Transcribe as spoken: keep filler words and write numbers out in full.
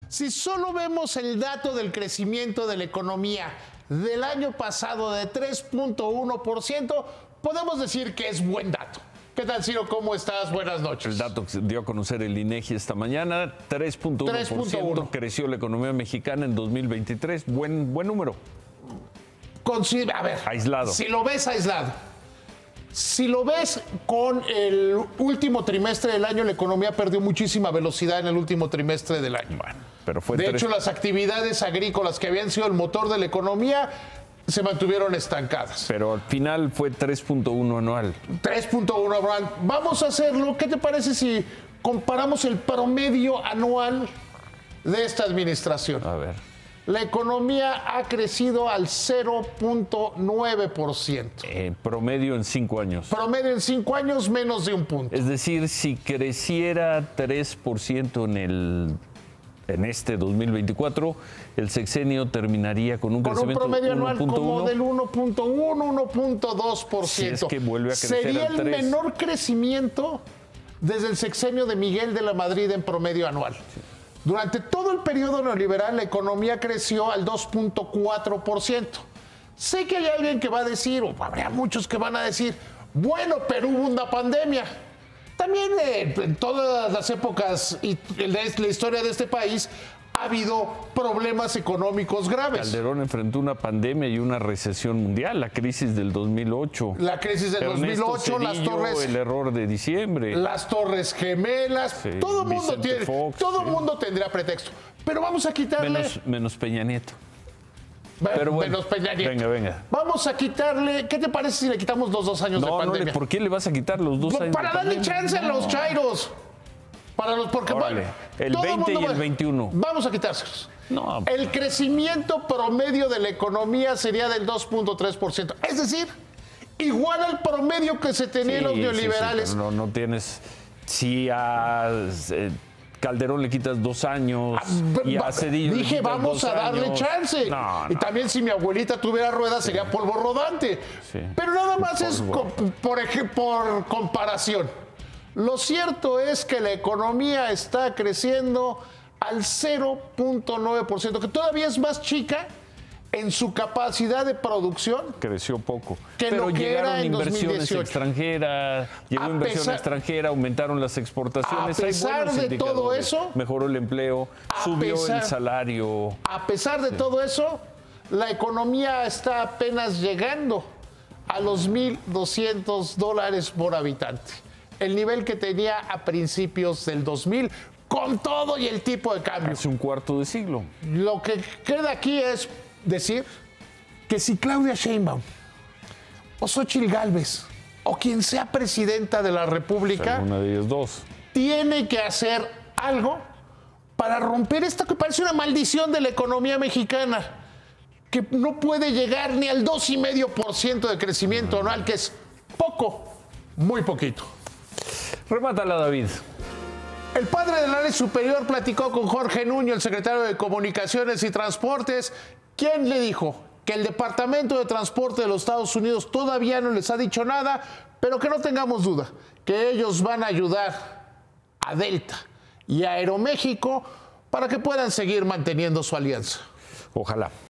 Si solo vemos el dato del crecimiento de la economía del año pasado de tres punto uno por ciento, podemos decir que es buen dato. ¿Qué tal, Ciro? ¿Cómo estás? Buenas noches. El dato que dio a conocer el INEGI esta mañana, tres punto uno por ciento creció la economía mexicana en dos mil veintitrés. Buen, buen número. Considera, a ver, aislado. Si lo ves aislado, si lo ves con el último trimestre del año, la economía perdió muchísima velocidad en el último trimestre del año. Bueno, pero fue de tres... hecho, las actividades agrícolas que habían sido el motor de la economía se mantuvieron estancadas. Pero al final fue tres punto uno anual. tres punto uno anual. Vamos a hacerlo. ¿Qué te parece si comparamos el promedio anual de esta administración? A ver. La economía ha crecido al cero punto nueve por ciento. Eh, promedio en cinco años. Promedio en cinco años, menos de un punto. Es decir, si creciera tres por ciento en el en este dos mil veinticuatro, el sexenio terminaría con un con crecimiento un promedio anual como uno. del uno punto uno, uno punto dos por ciento. Si es que vuelve a crecer Sería al el tres. menor crecimiento desde el sexenio de Miguel de la Madrid en promedio anual. Sí. Durante todo el periodo neoliberal, la economía creció al dos punto cuatro por ciento. Sé que hay alguien que va a decir, o habrá muchos que van a decir, bueno, pero hubo una pandemia. También eh, en todas las épocas y de la historia de este país ha habido problemas económicos graves. Calderón enfrentó una pandemia y una recesión mundial, la crisis del dos mil ocho. La crisis del Ernesto dos mil ocho, Cedillo, las torres... el error de diciembre. Las torres gemelas, Sí, todo el mundo Vicente tiene, Fox, todo sí. mundo tendría pretexto. Pero vamos a quitarle... Menos, menos Peña Nieto. Pero bueno, menos Peña Nieto. Venga, venga. Vamos a quitarle... ¿Qué te parece si le quitamos los dos años No, de no, pandemia? ¿por qué le vas a quitar los dos No, años para de darle pandemia? chance a los chairos. Para los... Porque, Órale, el todo veinte mundo y el va- veintiuno. Vamos a quitárselos. No. El crecimiento promedio de la economía sería del dos punto tres por ciento. Es decir, igual al promedio que se tenía en los Sí, sí, sí, neoliberales. pero no, no tienes... Si a eh, Calderón le quitas dos años y a Cedillo le Dije, quitas vamos dos a darle años. chance. No, Y no. también si mi abuelita tuviera ruedas, sería polvo rodante. Sí. Pero nada más es Polvo. co- por, ej- por comparación. Lo cierto es que la economía está creciendo al cero punto nueve por ciento, que todavía es más chica en su capacidad de producción. Creció poco. Que Pero lo que llegaron era en inversiones dos mil dieciocho. extranjeras, llegó A inversión pesar- extranjera, aumentaron las exportaciones. A hay pesar buenos de indicadores. todo eso, Mejoró el empleo, a subió pesar- el salario. A pesar de todo eso, la economía está apenas llegando a los mil doscientos dólares por habitante. El nivel que tenía a principios del dos mil, con todo y el tipo de cambio. Hace un cuarto de siglo. Lo que queda aquí es decir que si Claudia Sheinbaum o Xóchitl Gálvez o quien sea presidenta de la República Una de ellas dos. tiene que hacer algo para romper esto que parece una maldición de la economía mexicana, que no puede llegar ni al dos coma cinco por ciento de crecimiento anual, que es poco, muy poquito. Remátala, David. El padre del área superior platicó con Jorge Nuño, el secretario de Comunicaciones y Transportes, quien le dijo que el Departamento de Transporte de los Estados Unidos todavía no les ha dicho nada, pero que no tengamos duda, que ellos van a ayudar a Delta y a Aeroméxico para que puedan seguir manteniendo su alianza. Ojalá.